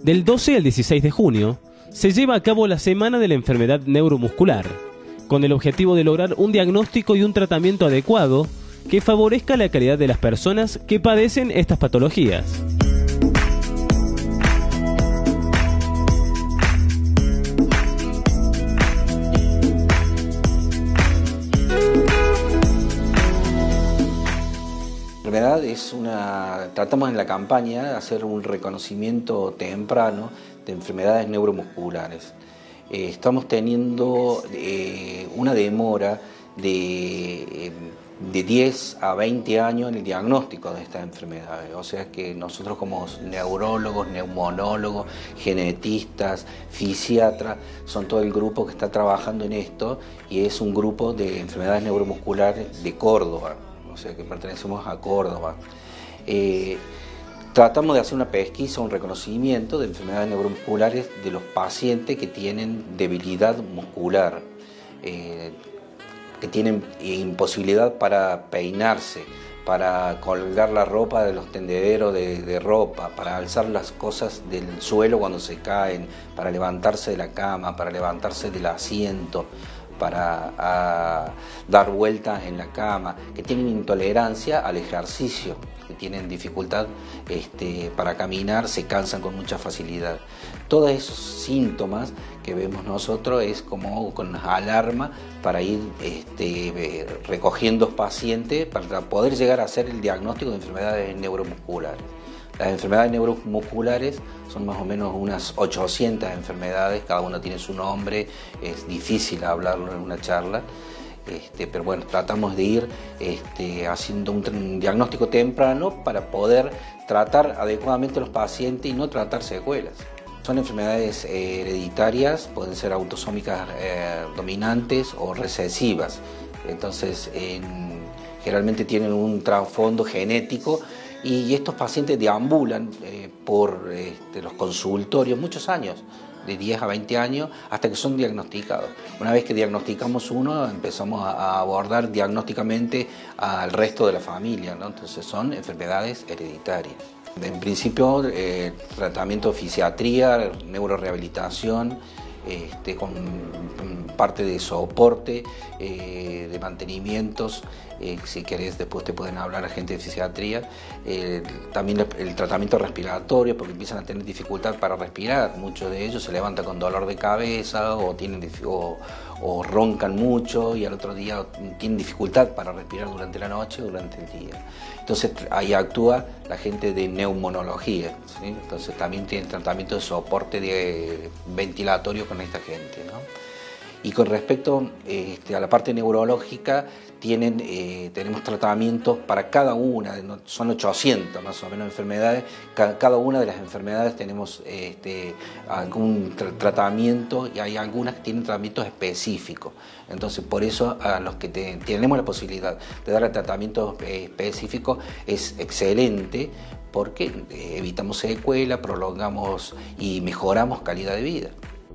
Del 12 al 16 de junio se lleva a cabo la Semana de la Enfermedad Neuromuscular, con el objetivo de lograr un diagnóstico y un tratamiento adecuado que favorezca la calidad de las personas que padecen estas patologías. Tratamos en la campaña de hacer un reconocimiento temprano de enfermedades neuromusculares. Estamos teniendo una demora de 10 a 20 años en el diagnóstico de estas enfermedades. O sea que nosotros como neurólogos, neumonólogos, genetistas, fisiatras, son todo el grupo que está trabajando en esto y es un grupo de enfermedades neuromusculares de Córdoba. O sea que pertenecemos a Córdoba. Tratamos de hacer una pesquisa, un reconocimiento de enfermedades neuromusculares de los pacientes que tienen debilidad muscular, que tienen imposibilidad para peinarse, para colgar la ropa de los tendederos de ropa, para alzar las cosas del suelo cuando se caen, para levantarse de la cama, para levantarse del asiento, para dar vueltas en la cama, que tienen intolerancia al ejercicio, que tienen dificultad para caminar, se cansan con mucha facilidad. Todos esos síntomas que vemos nosotros es como con alarma para ir recogiendo pacientes para poder llegar a hacer el diagnóstico de enfermedades neuromusculares. Las enfermedades neuromusculares son más o menos unas 800 enfermedades, cada una tiene su nombre, es difícil hablarlo en una charla, pero bueno, tratamos de ir haciendo un diagnóstico temprano para poder tratar adecuadamente a los pacientes y no tratar secuelas. Son enfermedades hereditarias, pueden ser autosómicas dominantes o recesivas, entonces generalmente tienen un trasfondo genético. Y estos pacientes deambulan por los consultorios muchos años, de 10 a 20 años, hasta que son diagnosticados. Una vez que diagnosticamos uno, empezamos a abordar diagnósticamente al resto de la familia, ¿no? Entonces son enfermedades hereditarias. En principio, tratamiento de fisiatría, neurorehabilitación, con parte de soporte, de mantenimientos, si querés después te pueden hablar a gente de fisiatría, también el tratamiento respiratorio porque empiezan a tener dificultad para respirar, muchos de ellos se levantan con dolor de cabeza o roncan mucho y al otro día tienen dificultad para respirar durante la noche o durante el día. Entonces ahí actúa la gente de neumonología, ¿sí? Entonces también tienen tratamiento de soporte ventilatorio con esta gente, ¿no? Y con respecto a la parte neurológica, tenemos tratamientos para cada una, son 800 más o menos enfermedades, cada una de las enfermedades tenemos algún tratamiento y hay algunas que tienen tratamientos específicos. Entonces por eso a los que tenemos la posibilidad de dar el tratamiento específico es excelente porque evitamos secuelas, prolongamos y mejoramos calidad de vida.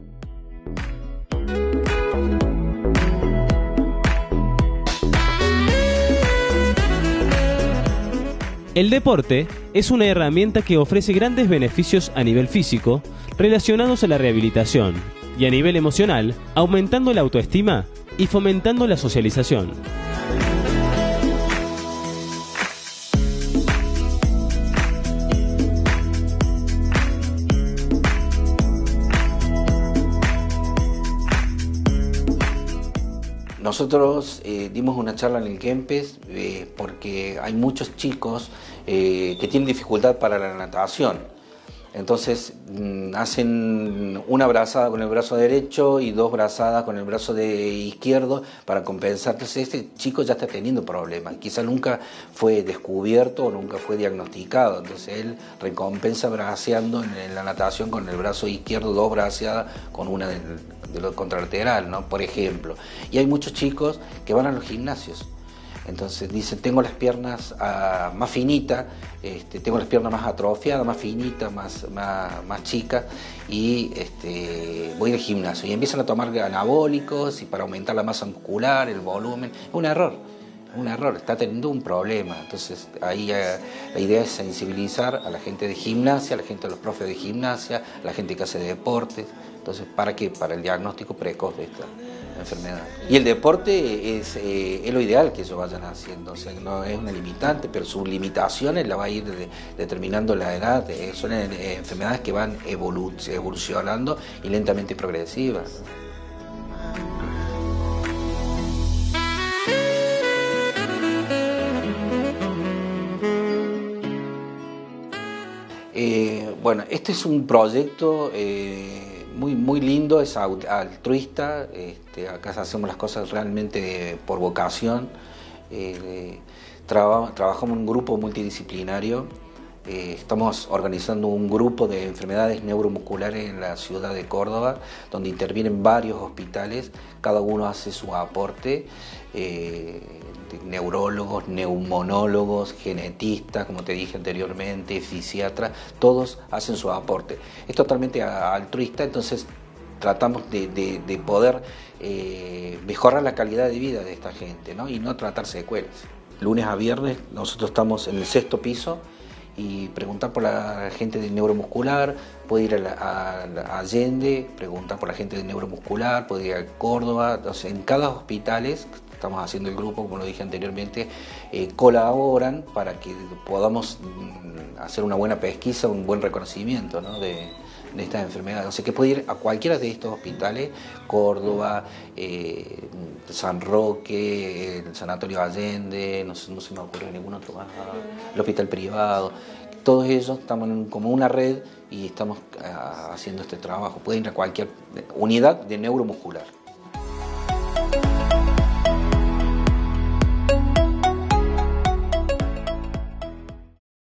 El deporte es una herramienta que ofrece grandes beneficios a nivel físico relacionados a la rehabilitación y a nivel emocional, aumentando la autoestima y fomentando la socialización. Nosotros dimos una charla en el Kempes porque hay muchos chicos que tienen dificultad para la natación. Entonces hacen una brazada con el brazo derecho y 2 brazadas con el brazo izquierdo para compensar. Entonces este chico ya está teniendo problemas. Quizá nunca fue descubierto o nunca fue diagnosticado. Entonces él recompensa braceando en la natación con el brazo izquierdo, 2 braceadas con una de lo contralateral, ¿no? Por ejemplo. Y hay muchos chicos que van a los gimnasios. Entonces dicen, tengo las piernas más finitas, tengo las piernas más atrofiadas, más finitas, más chicas y voy al gimnasio y empiezan a tomar anabólicos y para aumentar la masa muscular, el volumen. Es un error. un error, está teniendo un problema. Entonces ahí la idea es sensibilizar a la gente de gimnasia, a la gente de los profes de gimnasia, a la gente que hace deportes. Entonces, ¿para qué? Para el diagnóstico precoz de esta enfermedad. Y el deporte es lo ideal que ellos vayan haciendo, o sea, no es una limitante, pero sus limitaciones la va a ir determinando la edad. Son enfermedades que van evolucionando y lentamente progresivas. Bueno, este es un proyecto muy lindo, es altruista. Acá hacemos las cosas realmente por vocación. Trabajamos en un grupo multidisciplinario. Estamos organizando un grupo de enfermedades neuromusculares en la ciudad de Córdoba, donde intervienen varios hospitales, cada uno hace su aporte. Neurólogos, neumonólogos, genetistas, como te dije anteriormente, fisiatras, todos hacen su aporte. Es totalmente altruista, entonces tratamos de poder mejorar la calidad de vida de esta gente, ¿no? Y no tratar secuelas. Lunes a viernes nosotros estamos en el 6º piso y preguntar por la gente de neuromuscular, puede ir a Allende, preguntar por la gente de neuromuscular, puede ir a Córdoba. Entonces, en cada hospital estamos haciendo el grupo, como lo dije anteriormente, colaboran para que podamos hacer una buena pesquisa, un buen reconocimiento, ¿no?, de estas enfermedades. O sea, que puede ir a cualquiera de estos hospitales, Córdoba, San Roque, el Sanatorio Allende, no se me ocurre ningún otro más, el hospital privado. Todos ellos estamos como una red y estamos haciendo este trabajo. Pueden ir a cualquier unidad de neuromuscular.